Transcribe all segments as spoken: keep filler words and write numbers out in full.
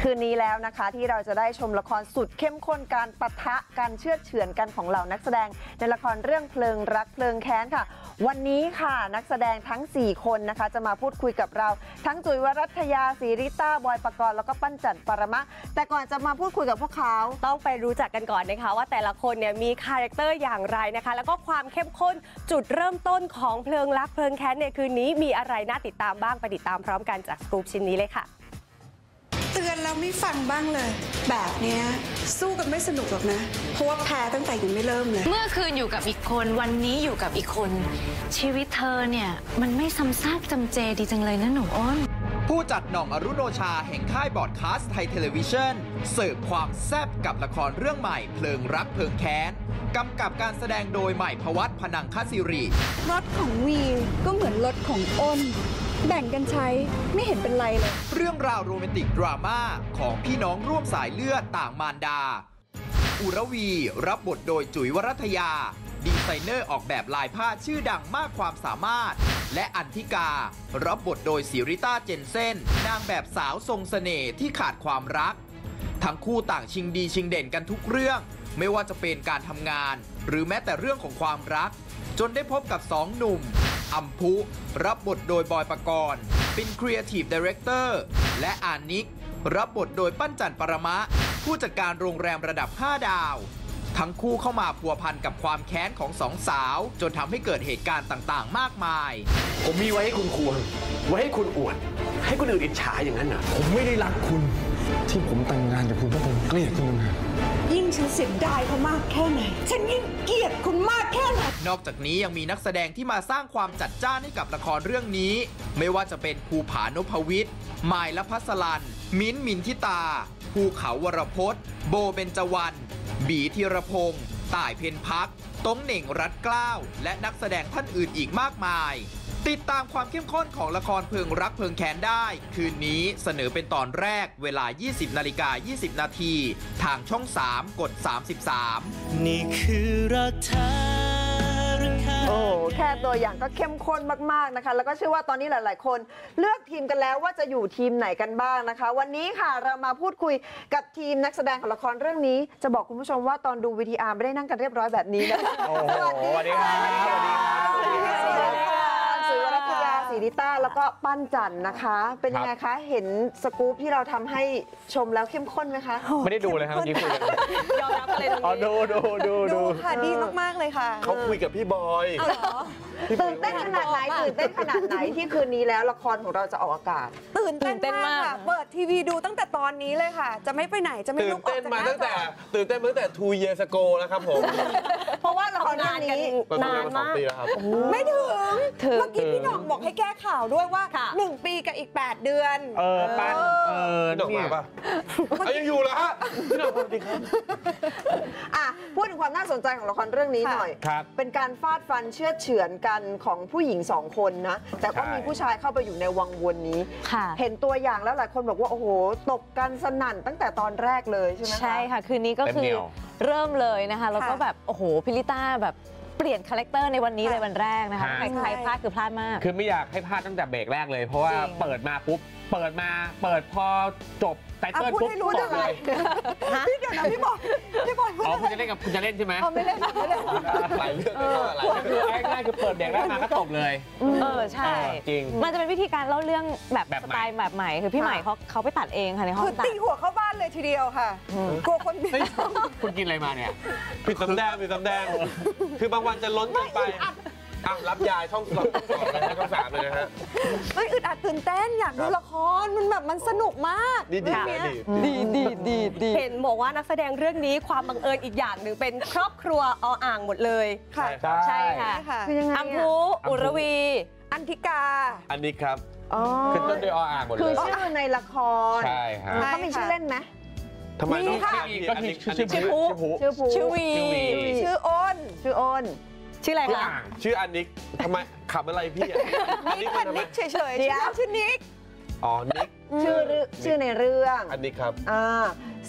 คืนนี้แล้วนะคะที่เราจะได้ชมละครสุดเข้มข้นการปะทะการเชือดเฉือนกันของเหล่านักแสดงในละครเรื่องเพลิงรักเพลิงแค้นค่ะวันนี้ค่ะนักแสดงทั้งสี่คนนะคะจะมาพูดคุยกับเราทั้งจุ๋ยวรัตยาศรีริต้าบอยปกรณ์แล้วก็ปั้นจันปรมะแต่ก่อนจะมาพูดคุยกับพวกเขาต้องไปรู้จักกันก่อนนะคะว่าแต่ละคนเนี่ยมีคาแรคเตอร์อย่างไรนะคะแล้วก็ความเข้มข้นจุดเริ่มต้นของเพลิงรักเพลิงแค้นในคืนนี้มีอะไรน่าติดตามบ้างไปติดตามพร้อมกันจากสกู๊ปชิ้นนี้เลยค่ะเตือนแล้วไม่ฟังบ้างเลยแบบนี้สู้กันไม่สนุกหรอกนะเพราะว่าแพ้ตั้งแต่ยังไม่เริ่มเลยเมื่อคืนอยู่กับอีกคนวันนี้อยู่กับอีกคนชีวิตเธอเนี่ยมันไม่ซ้ำซากจำเจดีจังเลยนะหนูอ้นผู้จัดหน่องอรุโนชาแห่งค่ายบอร์ดคาสต์ไทยเทเลวิชั่นเสิร์ฟความแซ่บกับละครเรื่องใหม่เพลิงรักเพลิงแค้นกำกับการแสดงโดยใหม่พวัตพนังคศิริรถของวีก็เหมือนรถของอ้นแบ่งกันใช้ไม่เห็นเป็นไรเลยเรื่องราวโรแมนติกดราม่าของพี่น้องร่วมสายเลือดต่างมารดาอุรวีรับบทโดยจุ๋ยวรัตยาดีไซเนอร์ออกแบบลายผ้าชื่อดังมากความสามารถและอันธิการับบทโดยศิริต้าเจนเซ่นนางแบบสาวทรงเสน่ห์ที่ขาดความรักทั้งคู่ต่างชิงดีชิงเด่นกันทุกเรื่องไม่ว่าจะเป็นการทำงานหรือแม้แต่เรื่องของความรักจนได้พบกับสองหนุ่มอัมพุรับบทโดยบอยปกรณ์เป็นครีเอทีฟไดเรคเตอร์และอานิกรับบทโดยปั้นจันปรมะผู้จัดการโรงแรมระดับห้าดาวทั้งคู่เข้ามาพัวพันกับความแค้นของสองสาวจนทำให้เกิดเหตุการณ์ต่างๆมากมายผมมีไว้ให้คุณควงไว้ให้คุณอวดให้คนอื่นอิจฉาอย่างนั้นเหรอผมไม่ได้รักคุณที่ผมแต่งงานกับคุณเพราะผมเกลียดคุณนะยิ่งฉันเสียดายเขามากแค่ไหนฉันยิ่งเกลียดคุณมากแค่ไหนนอกจากนี้ยังมีนักแสดงที่มาสร้างความจัดจ้านให้กับละครเรื่องนี้ไม่ว่าจะเป็นภูผานพวิทย์มายละพัสลันมิ้นท์มินทิตาภูเขาวรพจน์โบเบญจวรรณบีธีรพงษ์ต่ายเพ็ญพักต้งเหน่งรัตเกล้าและนักแสดงท่านอื่นอีกมากมายติดตามความเข้มข้นของละครเพลิงรักเพลิงแค้นได้คืนนี้เสนอเป็นตอนแรกเวลา ยี่สิบนาฬิกายี่สิบนาทีทางช่องสามกดสามสิบสามนี่คือรักแท้โอ้แค่ตัวอย่างก็เข้มข้นมากๆนะคะแล้วก็เชื่อว่าตอนนี้หลายๆคนเลือกทีมกันแล้วว่าจะอยู่ทีมไหนกันบ้างนะคะวันนี้ค่ะเรามาพูดคุยกับทีมนักแสดงของละครเรื่องนี้จะบอกคุณผู้ชมว่าตอนดู วี ที อาร์ ไม่ได้นั่งกันเรียบร้อยแบบนี้นะคะสวัสดีค่ะสวัสดีค่ะจุ๋ยวรัตยาศรีริต้าแล้วก็ปั้นจันนะคะเป็นยังไงคะเห็นสกู๊ปที่เราทำให้ชมแล้วเข้มข้นไหมคะไม่ได้ดูเลยครับเมื่อกี้คุยกันยอมรับอะไรตรงนี้ดูดูดูดูค่ะดีมากๆเลยค่ะเขาคุยกับพี่บอยตื่นเต้นขนาดไหนตื่นเต้นขนาดไหนที่คืนนี้แล้วละครของเราจะออกอากาศตื่นเต้นมากค่ะเปิดทีวีดูตั้งแต่ตอนนี้เลยค่ะจะไม่ไปไหนจะไม่ลุกออกจากหน้าจอตื่นเต้นมาตั้งแต่ตื่นเต้นมาตั้งแต่ two years ago แล้วครับผมเพราะว่าละครเรื่องนี้นานมากไม่ถึงเมื่อกี้พี่หน่องบอกให้แก้ข่าวด้วยว่าหนึ่งปีกับอีกแปดเดือนเออปั้นเออหน่องมาป่ะยังอยู่เหรอฮะพี่หน่องสวัสดีครับอ่ะพูดถึงความน่าสนใจของละครเรื่องนี้หน่อยเป็นการฟาดฟันเชือดเฉือนกันของผู้หญิงสองคนนะแต่ก็มีผู้ชายเข้าไปอยู่ในวังวนนี้เห็นตัวอย่างแล้วหลายคนบอกว่าโอ้โหตบกันสนั่นตั้งแต่ตอนแรกเลยใช่ไหมใช่ค่ะคืนนี้ก็คือเริ่มเลยนะคะแล้วก็แบบโอ้โหพิลิต้าแบบเปลี่ยนคาแรคเตอร์ในวันนี้เลยวันแรกนะคะใครใครพลาดคือพลาดมากคือไม่อยากให้พลาดตั้งแต่เบรกแรกเลยเพราะว่าเปิดมาปุ๊บเปิดมาเปิดพอจบไตเติ้ลปุ๊บจบเลยพี่เดี๋ยวนะพี่บอยพี่บอยอ๋อคุณจะเล่นกับคุณจะเล่นใช่ไหมไม่เล่นไม่เล่นหลายเรื่องหลายเรื่องคือง่ายๆคือเปิดเบรกแรกมาก็จบเลยเออใช่จริงมันจะเป็นวิธีการเล่าเรื่องแบบสไตล์แบบใหม่คือพี่ใหม่เขาเขาไปตัดเองค่ะในห้องตัดตีหัวเข้าบ้านเลยทีเดียวค่ะกลัวคนคุณกินอะไรมาเนี่ยผิดสำแดงผิดสำแดงคือบางวันจะล้นเกินไปอ่ะรับยายช่องสองช่องสามเลยนะฮะไม่อึดอัดตื่นเต้นอยากดูละครมันแบบมันสนุกมากดีดีดีดีดีดีเห็นบอกว่านักแสดงเรื่องนี้ความบังเอิญอีกอย่างหนึ่งเป็นครอบครัวออ่างหมดเลยค่ะใช่ค่ะอัมพูอุรวีอันธิกาอันนี้ครับขึ้นต้นด้วยออ่างหมดเลยคือชื่อในละครใช่ครับเขามีชื่อเล่นไหมทำไมต้องก็คือชื่อชื่อพูชื่อพูชื่อวีชื่ออ้นชื่ออ้นชื่ออะไรคะชื่ออันนิกทำไมขับอะไรพี่อ่ะอันนิกอันนิกเฉยๆชื่อชื่อนิกอ๋อนิกชื่อชื่อในเรื่องอันนิกครับอ่า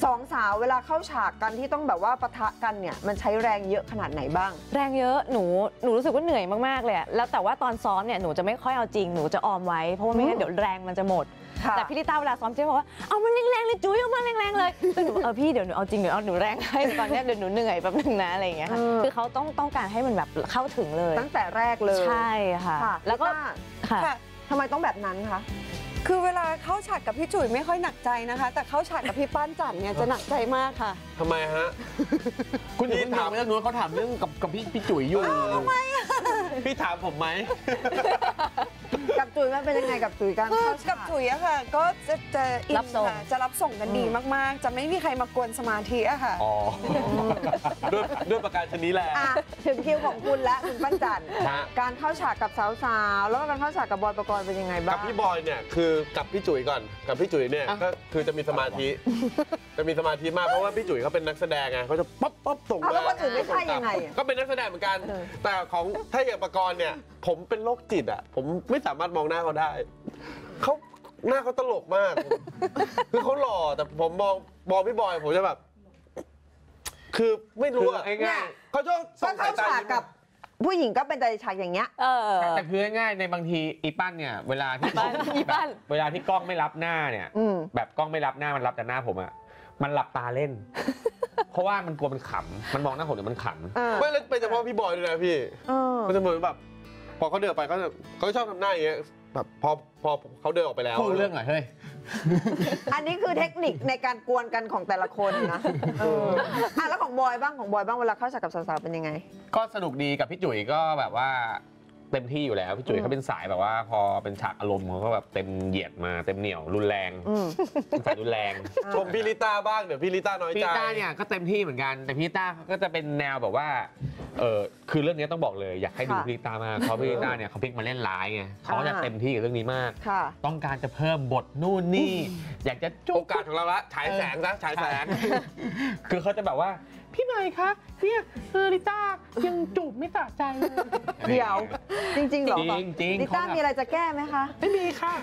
สองสาวเวลาเข้าฉากกันที่ต้องแบบว่าปะทะกันเนี่ยมันใช้แรงเยอะขนาดไหนบ้างแรงเยอะหนูหนูรู้สึกว่าเหนื่อยมากๆเลยอะแล้วแต่ว่าตอนซ้อมเนี่ยหนูจะไม่ค่อยเอาจริงหนูจะออมไว้เพราะว่าไม่งั้นเดี๋ยวแรงมันจะหมดแต่พี่ลิต้าเวลาซ้อมเจ๊บอกว่าเอามันแรงๆเลยจุ๊ยเอามาแรงๆเลยแต่หนูเออพี่เดี๋ยวหนูเอาจริงเดี๋ยวเอาหนูแรงให้ตอนนี้เดี๋ยวหนูเหนื่อยแป๊บนึงนะอะไรอย่างเงี้ยค่ะคือเขาต้องต้องการให้มันแบบเข้าถึงเลยตั้งแต่แรกเลยใช่ค่ะแล้วก็ค่ะทำไมต้องแบบนั้นคะคือเวลาเข้าฉากกับพี่จุ๋ยไม่ค่อยหนักใจนะคะแต่เข้าฉากกับพี่ปั้นจันเนี่ยจะหนักใจมากค่ะทำไมฮะคุณพี่ถามเรื่องนู้นเขาถามเรื่องกับกับพี่พี่จุ๋ยอยู่ทำไมอะพี่ถามผมไหมกับจุ๋ยมันเป็นยังไงกับจุ๋ยกันกับจุ๋ยอะค่ะก็จะจะอินค่ะจะรับส่งกันดีมากๆจะไม่มีใครมากวนสมาธิอะค่ะอ๋อด้วยด้วยประการชนิดแหละถึงคิวของคุณและคุณปั้นจันการเข้าฉากกับสาวๆแล้วก็การเข้าฉากกับบอยปกรณ์เป็นยังไงบ้างกับพี่บอยเนี่ยคือกับพี่จุ๋ยก่อนกับพี่จุ๋ยเนี่ยก็คือจะมีสมาธิจะมีสมาธิมากเพราะว่าพี่จุ๋ยเขาเป็นนักแสดงไงเขาจะป๊อปป๊อปส่งแล้วคนอื่นไม่ใช่ยังไงก็เป็นนักแสดงเหมือนกันแต่ของถ้าอย่างปกรณ์เนี่ยผมเป็นโรคจิตอ่ะผมไม่สามารถมองหน้าเขาได้เขาหน้าเขาตลกมากคือเขาหล่อแต่ผมมองมองพี่บอยผมจะแบบคือไม่รู้อะง่ายเขาชอบส่งสายตากับผู้หญิงก็เป็นใจฉากอย่างเงี้ยแต่คือง่ายๆในบางทีอีปั้นเนี่ยเวลาที่อีปั้นเวลาที่กล้องไม่รับหน้าเนี่ยแบบกล้องไม่รับหน้ามันรับแต่หน้าผมอะมันหลับตาเล่นเพราะว่ามันกลัวมันขำมันมองหน้าผมเดี๋ยวมันขำไม่แล้วเป็นเฉพาะพี่บอยด้วยนะพี่มันจะเหมือนแบบพอเขาเดินไปเขาเขาชอบทำหน้าอย่างเงี้ยแบบพอพอเขาเดินออกไปแล้วพูดเรื่องหน่อยเฮ้ยอันนี้คือเทคนิคในการกวนกันของแต่ละคนนะอ่ะแล้วของบอยบ้างของบอยบ้างเวลาเข้าฉากกับสาวๆเป็นยังไงก็สนุกดีกับพี่จุ๋ยก็แบบว่าเต็มที่อยู่แล้วพี่จุ๋ยเขาเป็นสายแบบว่าพอเป็นฉากอารมณ์เขาก็แบบเต็มเหยียดมาเต็มเหนี่ยวรุนแรงสายรุนแรงชมพี่ลิต้าบ้างเดี๋ยวพี่ลิต้าน้อยใจพี่ลิต้าเนี่ยก็เต็มที่เหมือนกันแต่พี่ลิต้าเขาก็จะเป็นแนวแบบว่าเออคือเรื่องนี้ต้องบอกเลยอยากให้ดูพี่ลิต้ามากเพราะพี่ลิต้าเนี่ยเขาพลิกมาเล่นร้ายไงเขาจะเต็มที่กับเรื่องนี้มากต้องการจะเพิ่มบทนู่นนี่อยากจะโอกาสของเราละฉายแสงนะฉายแสงคือเขาจะแบบว่าพี่ใหม่คะเนี่ยเออลิต้ายังจูบไม่สะใจเลยเดี๋ยวจริงๆหรอจริงจริงลิต้ามีอะไรจะแก้ไหมคะไม่มีค่ะ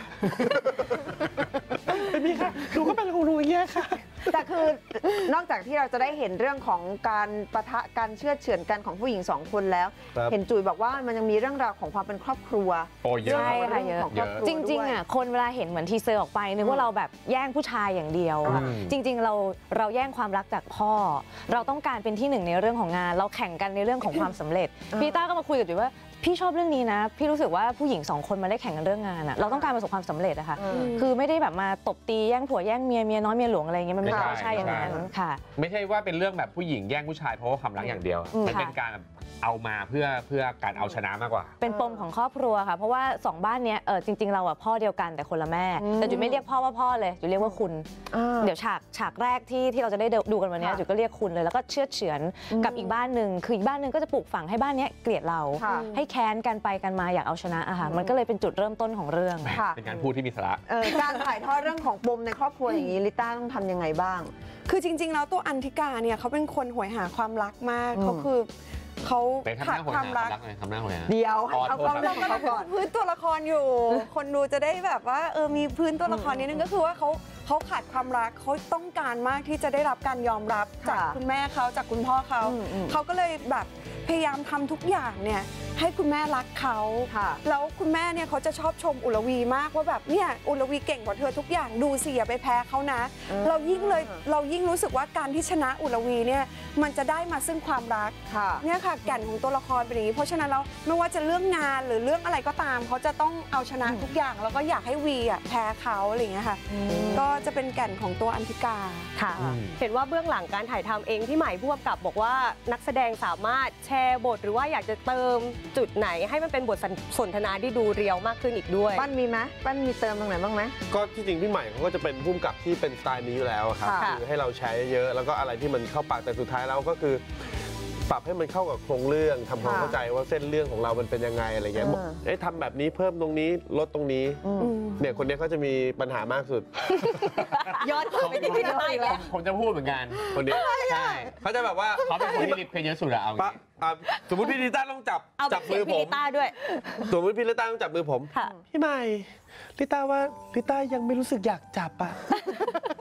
ไม่มีค่ะหนูก็เป็นของหนูอย่างเงี้ยค่ะแต่คือนอกจากที่เราจะได้เห็นเรื่องของการปะทะการเชื่อเฉือนกันของผู้หญิงสองคนแล้วเห็นจุ๋ยบอกว่ามันยังมีเรื่องราวของความเป็นครอบครัวโอ้เยอะใช่ค่ะเยอะจริงๆอ่ะคนเวลาเห็นเหมือนทีเซอร์ออกไปนึกว่าเราแบบแย่งผู้ชายอย่างเดียวจริงๆเราเราแย่งความรักจากพ่อเราต้องการเป็นที่หนึ่งในเรื่องของงานเราแข่งกันในเรื่องของความสำเร็จพี่ต้าก็มาคุยกับจุ๋ยว่าพี่ชอบเรื่องนี้นะพี่รู้สึกว่าผู้หญิงสองคนมาได้แข่งกันเรื่องงานอะเราต้องการประสบความสำเร็จอะค่ะคือไม่ได้แบบมาตบตีแย่งผัวแย่งเมียเมียน้อยเมียหลวงอะไรเงี้ยมันไม่ใช่อย่างนั้นค่ะไม่ใช่ว่าเป็นเรื่องแบบผู้หญิงแย่งผู้ชายเพราะว่าความรักอย่างเดียวมันเป็นการเอามาเพื่อเพื่อการเอาชนะมากกว่าเป็นปมของครอบครัวค่ะเพราะว่าสองบ้านเนี้ยเออจริงๆเราอะพ่อเดียวกันแต่คนละแม่แต่จุ๋ยไม่เรียกพ่อว่าพ่อเลยจุ๋ยเรียกว่าคุณเดี๋ยวฉากฉากแรกที่ที่เราจะได้ดูกันวันนี้จุ๋ยก็เรียกคุณเลยแล้วก็เชื่อเฉือนกับอีกบ้านหนึ่งคืออีกบ้านหนึ่งก็จะปลูกฝังให้บ้านนี้เกลียดเราให้แค้นกันไปกันมาอยากเอาชนะอาหารมันก็เลยเป็นจุดเริ่มต้นของเรื่องเป็นการพูดที่มีสาระการถ่ายทอดเรื่องของปมในครอบครัวอย่างนี้ลิต้าต้องทำยังไงบ้างคือจริงๆแล้วตัวอันธิกาเนี่ยเขาเป็นคนหวยหาความรักมากเขาคือเขาขาดความรักเดียวเอาความรักเขาก่อนพื้นตัวละครอยู่คนดูจะได้แบบว่าเออมีพื้นตัวละครนิดนึงก็คือว่าเขาเขาขาดความรักเขาต้องการมากที่จะได้รับการยอมรับจากคุณแม่เขาจากคุณพ่อเขาเขาก็เลยแบบพยายามทำทุกอย่างเนี่ยให้คุณแม่รักเขาแล้วคุณแม่เนี่ยเขาจะชอบชมอุลวีมากว่าแบบเนี่ยอุลวีเก่งกว่าเธอทุกอย่างดูสิอย่าไปแพ้เขานะเรายิ่งเลยเรายิ่งรู้สึกว่าการที่ชนะอุลวีเนี่ยมันจะได้มาซึ่งความรักเนี่ยค่ะแก่นของตัวละครเป็นอย่างนี้เพราะฉะนั้นเราไม่ว่าจะเรื่องงานหรือเรื่องอะไรก็ตามเขาจะต้องเอาชนะทุกอย่างแล้วก็อยากให้วีอ่ะแพ้เขาอะไรอย่างเงี้ยค่ะก็จะเป็นแก่นของตัวอันธิกาค่ะเห็นว่าเบื้องหลังการถ่ายทำเองพี่ใหม่ผู้กำกับบอกว่านักแสดงสามารถแชร์บทหรือว่าอยากจะเติมจุดไหนให้มันเป็นบทสนทนาที่ดูเรียวมากขึ้นอีกด้วยปั้นมีไหมปั้นมีเติมตรงไหนบ้างไหมก็ที่จริงพี่ใหม่เขาก็จะเป็นผู้กำกับที่เป็นสไตล์นี้อยู่แล้วครับคือให้เราใช้เยอะแล้วก็อะไรที่มันเข้าปากแต่สุดท้ายแล้วก็คือปรับให้มันเข้ากับโครงเรื่องทำความเข้าใจว่าเส้นเรื่องของเรามันเป็นยังไงอะไรเงี้ยเอ๊ะทำแบบนี้เพิ่มตรงนี้ลดตรงนี้เนี่ยคนนี้เขาจะมีปัญหา มากสุดย้อนกลับไปที่พี่ต้าอีกแล้วผมจะพูดเหมือนกันคนนี้ใช่เขาจะแบบว่าเขาเป็นคนที่ลิฟต์เพลงเยอะสุดอะเอาสมมติพี่ลิต้าต้องจับจับมือผมลิต้าด้วยสมมติพี่ลิต้าต้องจับมือผมพี่ใหม่ลิต้าว่าลิต้ายังไม่รู้สึกอยากจับอะ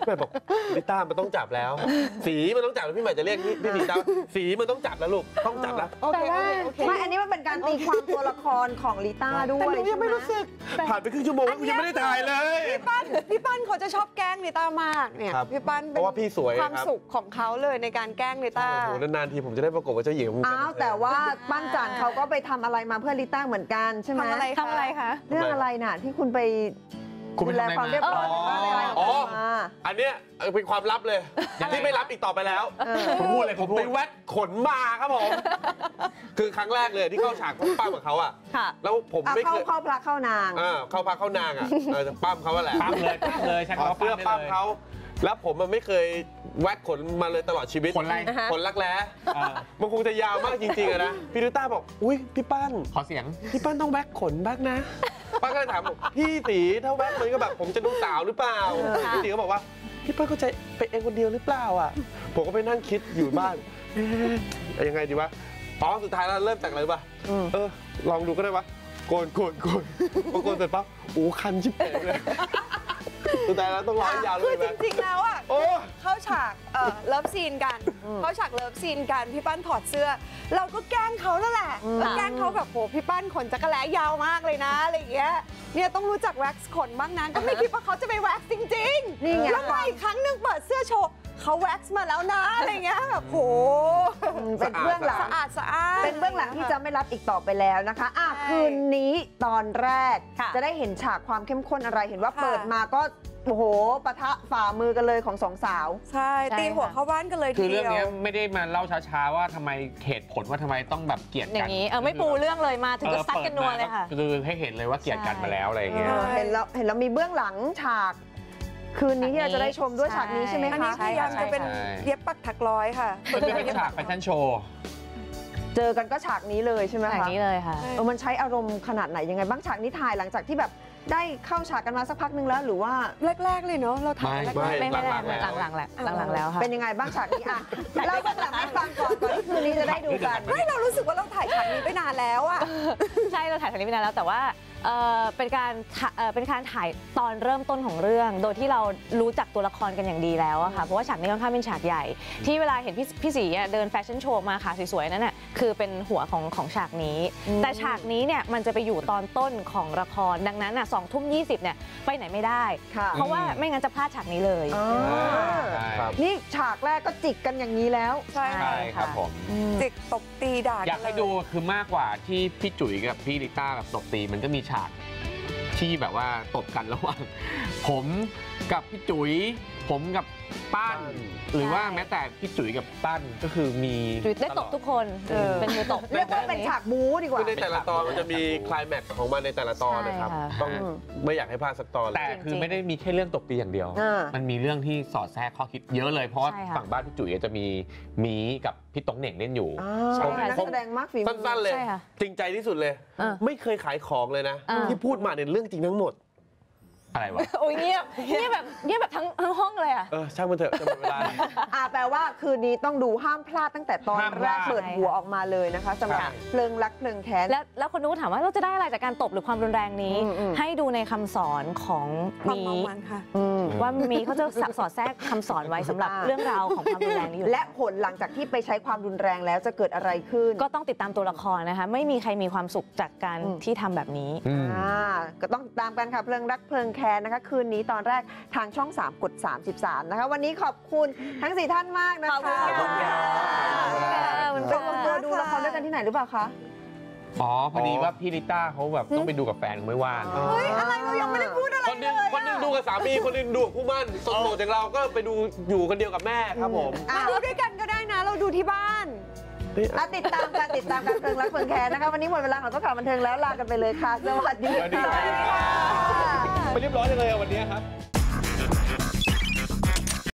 ใหม่บอกลิต้ามันต้องจับแล้ว สีมันต้องจับแล้วพี่ใหม่จะเรียกพี่พี่ลิต้าสีมันต้องจับแล้วลูกต้องจับแล้วแต่ว่าไม่อันนี้มันเป็นการตีความตัวละครของลิต้าด้วยแต่หนูยังไม่รู้สึกผ่านไปครึ่งชั่วโมงแล้วกูยังไม่ได้ถ่ายเลยพี่ปั้นพี่ปั้นเขาจะชอบแกล้งลิต้ามากเนี่ยครับพี่ปั้นเพราะว่าพี่สวยความครับสุขของเขาเลยในการแกล้งลิต้าโอ้โหนานๆทีผมจะได้ประกบกับเจ้าหญิงของอ้าวแต่ว่าปั้นจันเขาก็ไปทำอะไรมาเพื่อลิต้าเหมือนกันใช่ไหมทำอะไรทำอะไรคะเรื่องอะไรน่ะที่คุณไปคุณไปดูแลทำอะไรความมาเรียบร้อยในบ้านอะไรอ๋อมาอันเนี้ยเป็นความลับเลยที่ไม่รับอีกต่อไปแล้วผมพูดเลยผผม มพูไปดแวดขนมาครับผมคือครั้งแรกเลยที่เข้าฉากปั้มกับเขาอ่ะค่ะแล้วผมอ่ะไม่เข้าเคยเข้าพระเข้านางอ่าเข้าพักเข้านางอ่ะเออจะปั้มเขาว่าแหละปั้มเลยปั้มเลยใช่ขอเขาเสื้อปั้ปั้มมได้เลยเขาแล้วผมมันไม่เคยแวดขนมาเลยตลอดชีวิตขนอะไรขนรักแร้อ่ามันคงจะยาวมากจริงๆอะนะพี่ลิต้าบอกอุ้ยพี่ปั้นขอเสียงพี่ปั้นต้องแวดขนบ้างนะป้าก็เลยถามบอกพี่ตีถ้าแวดมันก็แบบผมจะดูสาวหรือเปล่าพี่ตีก็บอกว่าพี่ปั้นเข้าใจเป็นเองคนเดียวหรือเปล่าอ่ะผมก็ไปนั่งคิดอยู่บ้านเอ๊ะยังไงดีวะอ๋อสุดท้ายแล้วเริ่มจากอะไรป่ะเออลองดูก็ได้วะโกนโกนโกนพอโกนเสร็จปั๊บโอ้คันชิบเป๋งเลยสุดท้ายแล้วต้องร้อยยาวเลคืยอไหมจริงๆแล้วอ่ะโอ้เข้าฉากเอ่อเลิฟซีนกันเข้าฉากเลิฟซีนกันพี่ปั้นถอดเสื้อ เราก็แกล้งเขาแล้วแหละเราแกล้งเขาแบบโหพี่ปั้นขนจักรแล้ยาวมากเลยนะอะไรอย่างเงี้ยเนี่ยต้องรู้จักแว็กซ์ขนบ้างนะก็ไม่คิดว่าเขาจะไปแว็กซ์จริงๆนี่ไงแล้วมาอีกครั้งหนึ่งเปิดเสื้อโชว์เขาแว็กซ์มาแล้วนะอะไรเงี้ยแบบโหเป็นเบื้องหลังสะอาดสะอาดเป็นเบื้องหลังที่จะไม่รับอีกต่อไปแล้วนะคะอ่ะใช่คืนนี้ตอนแรกค่ะจะได้เห็นฉากความเข้มข้นอะไรเห็นว่าค่ะเปิดมาก็โอ้โหปะทะฝ่ามือกันเลยของสองสาวใช่ใช่ตีหัวค่ะเข้าบ้านกันเลยคืทีอเรื่เดีองยวเนี้ยไม่ได้มาเล่าช้าๆว่าทำไมเหตุผลว่าทำไมต้องแบบเกลียดอกัย่าน งนี้เออไม่ปูเรื่องเลยมาถึงก็ซัดกันนัวเลยค่ะคือให้เห็นเลยว่าเกลียดกันมาแล้วอะไรอย่างเงี้ยใช่เห็นแล้วเห็นแล้วมีเบื้องหลังฉาก คืนนี้ที่เราจะได้ชมด้วยฉากนี้ใช่ไหมอันนี้คะพยายามจะเป็นใช่เย็บปักถักร้อยค่ะมันเป็นฉากแฟชั่นโชว์เจอกันก็ฉากนี้เลยใช่ไหมแบบคะนี้เลยค่ะเออมันใช้อารมณ์ขนาดไหนยังไงบ้างฉากนี้ถ่ายหลังจากที่แบบได้เข้าฉากกันมาสักพักนึงแล้วหรือว่าแรก ๆ เลยเนาะเราถ่ายไม่แรกไม่ไม่ได้หลังๆแล้วหลังๆแหละหลังๆแล้วค่ะเป็นยังไงบ้างฉากนี้อ่ะเล่าเบื้องหลังให้ฟังก่อนก่อนที่คืนนี้จะได้ดูกันๆไม่เรารู้สึกว่าเราถ่ายฉากนี้ไปนานแล้วอะใช่เราถ่ายทางนี้ไปนานแล้วแต่ว่าเอ่อเป็นการถ่าเอ่อเป็นการถ่ายตอนเริ่มต้นของเรื่อง โดยที่เรารู้จักตัวละครกันอย่างดีแล้วอะค่ะเพราะว่าฉากนี้ค่อนข้างเป็นฉากใหญ่ ที่เวลาเห็นพี่พี่ศรีอะเดินแฟชั่นโชว์มาขาสวยๆนั่นน่ะคือเป็นหัวของของฉากนี้ แต่ฉากนี้เนี่ยมันจะไปอยู่ตอนต้นของละครดังนั้นอ่ะสองทุ่มยี่สิบเนี่ยไปไหนไม่ได้ค่ะเพราะว่าไม่งั้นจะพลาดฉากนี้เลยอ๋อใช่ครับนี่ฉากแรกก็จิกกันอย่างนี้แล้วใช่ใช่ครับผมจิกตบตีด่าอยากให้ดูคือมากกว่าที่พี่จุ๋ยกับพี่ลิต้าแบบตบตีมันก็มีฉากที่แบบว่าตบกันระหว่าง ผมกับพี่จุ๋ยผมกับป้านหรือว่าแม้แต่พี่จุ๋ยกับป้านก็คือมีจุ๋ยได้ตบทุกคนเออเป็นมือตบเรียกว่าเป็นฉากบู๊ดีกว่าคือในแต่ละตอนมันจะมีไคลายแม็กซ์ของมันในแต่ละตอนนะครับใช่ค่ะต้องไม่อยากให้พลาดสักตอนเลยแต่คือไม่ได้มีแค่เรื่องตบตีอย่างเดียวอ่ามัมันมีเรื่องที่สอดแทรกข้อคิดเยอะเลยเพราะว่าใช่ค่ะฝั่งบ้านพี่จุ๋ยจะมีหมีกับพี่ตงเหน่งเล่นอยู่อ่าใช่เป็นนักค่ะแสดงมากฝีมือสั้นๆเลยใช่ค่ะจริงใจที่สุดเลยเออไม่เคยขายของเลยนะอ่าที่พูดมาในยเรื่องจริงทั้งหมดอะไรวะโอ้ยเงียบเงียบแบบเงียบแบบทั้งทั้งห้องเลยอ่ะเออช่างมันเถอะจะหมดเวลาอ่าแปลว่าคืนนี้ต้องดูห้ามพลาดตั้งแต่ตอนห้ามพแรลาดกเปิดหัวออกมาเลยนะคะสำหรับใช่เพลิงรักเพลิงแค้นแล้วแล้วคนดูก็ถามว่าเราจะได้อะไรจากการตบหรือความรุนแรงนี้อืมอืมให้ดูในคำสอนของความมีเมามันค่ะอืมว่ามีเขาจะสับสอดแทรกคำสอนไว้สำหรับอ่าเรื่องราวของความรุนแรงนี้อยู่และผลหลังจากที่ไปใช้ความรุนแรงแล้วจะเกิดอะไรขึ้นก็ต้องติดตามตัวละครนะคะ ไม่มีใครมีความสุขจากการอืมที่ทำแบบนี้อืมอ่าก็ต้องตามกันค่ะเพลิงรักเพลิงแค้นนะคะ คืนนี้ตอนแรกทางช่องสามกดสามสิบสามนะคะ วันนี้ขอบคุณทั้งสี่ท่านมากนะคะขอบคุณค่ะตกลงตัวดูละครด้วยกันที่ไหนหรือเปล่าคะอ๋อพอดีว่าพี่ลิต้าเขาแบบต้องไปดูกับแฟนไม่ว่างเฮ้ย อะไรเรายังไม่ได้พูดอะไรคนหนึงเลยคนหนึงดูกับสามีคนหนึงดูกับคู่หมั่นส่วนโหมดจากเราก็ไปดูอยู่คนเดียวกับแม่ครับผมมาดูด้วยกันก็ได้นะ เราดูที่บ้านอ่ะติดตามกันติดตามกันเพลิงรักเพลิงแค้นนะคะ วันนี้หมดเวลาของโต๊ะข่าวบันเทิงแล้วลากันไปเลยค่ะ สวัสดีสวัสดีค่ะครับ ไม่เรียบร้อยเลยวันนี้ครับ